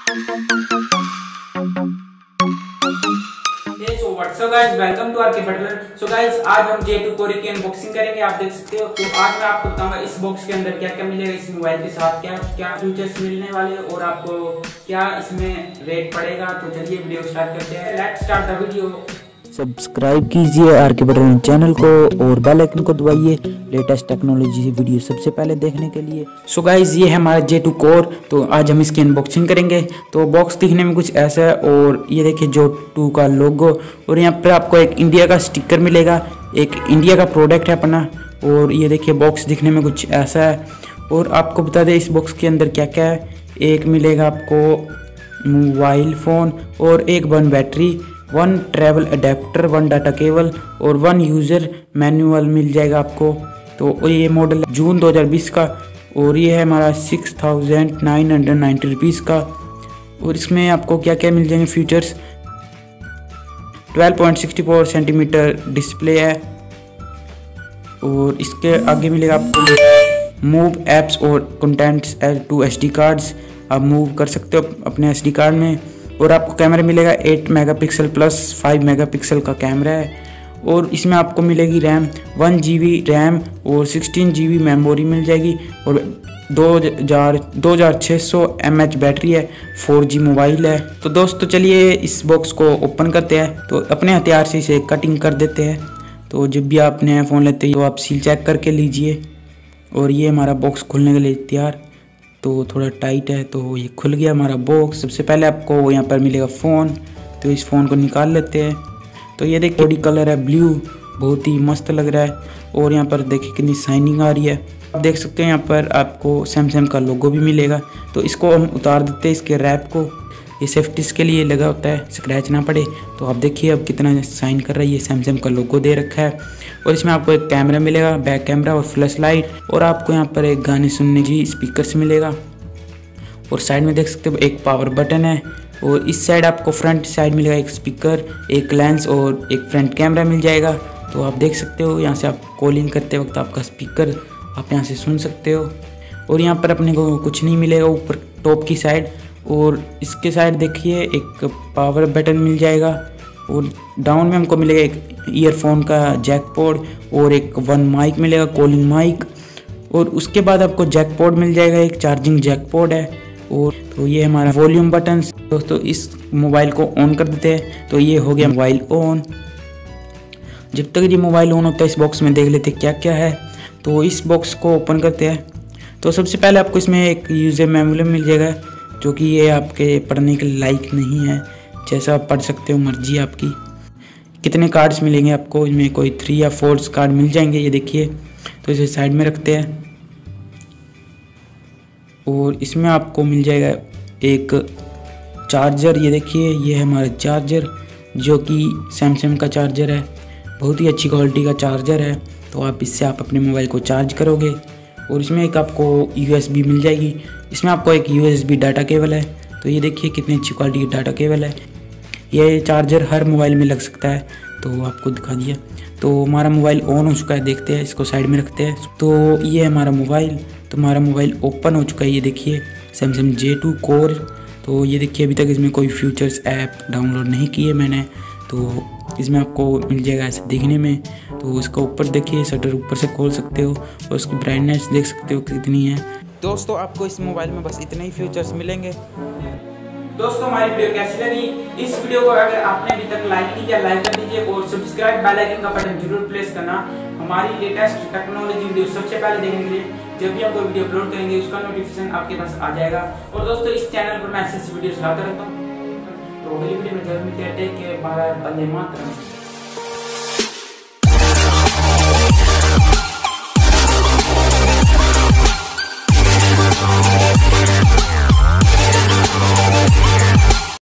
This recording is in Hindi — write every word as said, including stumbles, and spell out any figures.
So what's up guys, welcome to RK Butler. So guys, आज हम जे टू कोर की अनबॉक्सिंग करेंगे। आप देख सकते हो। तो आज मैं आपको बताऊंगा इस बॉक्स के अंदर क्या क्या मिलेगा, इस मोबाइल के साथ क्या क्या फीचर्स मिलने वाले और आपको क्या इसमें रेट पड़ेगा। तो चलिए वीडियो स्टार्ट करते हैं। Let's start the video. Subscribe कीजिए आरके बटलर चैनल को और बेल आइकन को दबाइए लेटेस्ट टेक्नोलॉजी वीडियो सबसे पहले देखने के लिए। सो गाइस, ये है हमारा जे टू कोर। तो आज हम इसकी अनबॉक्सिंग करेंगे। तो बॉक्स दिखने में कुछ ऐसा है और ये देखिए जो टू का लोगो और यहाँ पर आपको एक इंडिया का स्टिकर मिलेगा। एक इंडिया का प्रोडक्ट है अपना। और ये देखिए बॉक्स दिखने में कुछ ऐसा है। और आपको बता दें इस बॉक्स के अंदर क्या क्या है। एक मिलेगा आपको मोबाइल फ़ोन और एक one battery, one travel adapter, one data cable और वन यूज़र मैनुअल मिल जाएगा आपको। तो ये मॉडल जून दो हज़ार बीस का और ये है हमारा six thousand nine hundred ninety rupees का। और इसमें आपको क्या क्या मिल जाएंगे features. Twelve point six four centimetre display है और इसके आगे मिलेगा आपको मूव एप्स और contents to S D cards. आप मूव कर सकते हो अपने एस डी कार्ड में। और आपको कैमरा मिलेगा eight megapixel plus five megapixel का कैमरा है। और इसमें आपको मिलेगी RAM one G B RAM और सिक्सटीन जी बी मेमोरी मिल जाएगी। और दो हज़ार दो हज़ार छः सौ एम एच बैटरी है। फोर जी मोबाइल है। तो दोस्तों चलिए इस बॉक्स को ओपन करते हैं। तो अपने हथियार से इसे कटिंग कर देते हैं। तो जब भी आप नया फ़ोन लेते हैं तो आप सील चेक करके लीजिए। और ये हमारा बॉक्स खुलने के लिए तैयार। तो थोड़ा टाइट है तो ये खुल गया हमारा बॉक्स। सबसे पहले आपको यहाँ पर मिलेगा फ़ोन। तो इस फ़ोन को निकाल लेते हैं। तो ये देखिए बॉडी कलर है ब्लू, बहुत ही मस्त लग रहा है। और यहाँ पर देखिए कितनी शाइनिंग आ रही है। आप देख सकते हैं यहाँ पर आपको सैमसंग का लोगो भी मिलेगा। तो इसको हम उतार देते हैं इसके रैप को। ये सेफ्टी के लिए लगा होता है, स्क्रैच ना पड़े। तो आप देखिए अब कितना शाइन कर रहा है। ये सैमसंग का लोगो दे रखा है। और इसमें आपको एक कैमरा मिलेगा, बैक कैमरा और फ्लैश लाइट। और आपको यहाँ पर एक गाने सुनने की स्पीकर से मिलेगा। और साइड में देख सकते हो एक पावर बटन है। और इस साइड आपको फ्रंट साइड मिलेगा एक स्पीकर, एक लेंस और एक फ्रंट कैमरा मिल जाएगा। तो आप देख सकते हो यहाँ से आप कॉलिंग करते वक्त आपका स्पीकर आप यहाँ से सुन सकते हो। और यहाँ पर अपने को कुछ नहीं मिलेगा ऊपर टॉप की साइड। और इसके साइड देखिए एक पावर बटन मिल जाएगा। और डाउन में हमको मिलेगा एक ईयरफोन का जैक पोर्ट और एक वन माइक मिलेगा, कॉलिंग माइक। और उसके बाद आपको जैक पोर्ट मिल जाएगा, एक चार्जिंग जैक पोर्ट है। और तो ये हमारा वॉल्यूम बटन। दोस्तों इस मोबाइल को ऑन कर देते हैं। तो ये हो गया मोबाइल ऑन। जब तक ये मोबाइल ऑन होता है इस बॉक्स में देख लेते क्या क्या है। तो इस बॉक्स को ओपन करते हैं। तो सबसे पहले आपको इसमें एक यूज़र मैनुअल मिल जाएगा, जो कि ये आपके पढ़ने के लायक नहीं है। जैसा आप पढ़ सकते हो, मर्जी आपकी। कितने कार्ड्स मिलेंगे आपको, इनमें कोई थ्री या फोर कार्ड मिल जाएंगे। ये देखिए। तो इसे साइड में रखते हैं। और इसमें आपको मिल जाएगा एक चार्जर। ये देखिए ये है हमारा चार्जर, जो कि सैमसंग का चार्जर है। बहुत ही अच्छी क्वालिटी का चार्जर है। तो आप इससे आप अपने मोबाइल को चार्ज करोगे। और इसमें एक आपको यू एस बी मिल जाएगी। इसमें आपको एक U S B data cable है। तो ये देखिए कितनी अच्छी क्वालिटी की डाटा केबल है। ये चार्जर हर मोबाइल में लग सकता है। तो आपको दिखा दिया। तो हमारा मोबाइल ऑन हो चुका है, देखते हैं। इसको साइड में रखते हैं। तो ये है हमारा मोबाइल। तो हमारा मोबाइल ओपन हो चुका है। ये देखिए सैमसंग जे टू कोर। तो ये देखिए अभी तक इसमें कोई फीचर्स ऐप डाउनलोड नहीं किए मैंने। तो इसमें आपको मिल जाएगा ऐसे देखने में। तो इसका ऊपर देखिए शटर ऊपर से खोल सकते हो और उसकी ब्राइटनेस देख सकते हो कितनी है। दोस्तों आपको इस मोबाइल में बस इतने ही फीचर्स मिलेंगे। दोस्तों हमारी वीडियो कैसी लगी, इस वीडियो को अगर आपने अभी तक लाइक नहीं किया लाइक कर दीजिए और सब्सक्राइब बेल आइकन का बटन जरूर प्रेस करना हमारी लेटेस्ट टेक्नोलॉजी वीडियो सबसे पहले देखने के लिए। जब भी हम कोई वीडियो अपलोड करेंगे उसका नोटिफिकेशन आपके पास आ जाएगा। और दोस्तों इस चैनल पर मैं ऐसी वीडियोस लाता रहता हूँ। तो अगली वीडियो में जल्द मिलते हैं। टेक केयर, बाय, वंदे मातरम।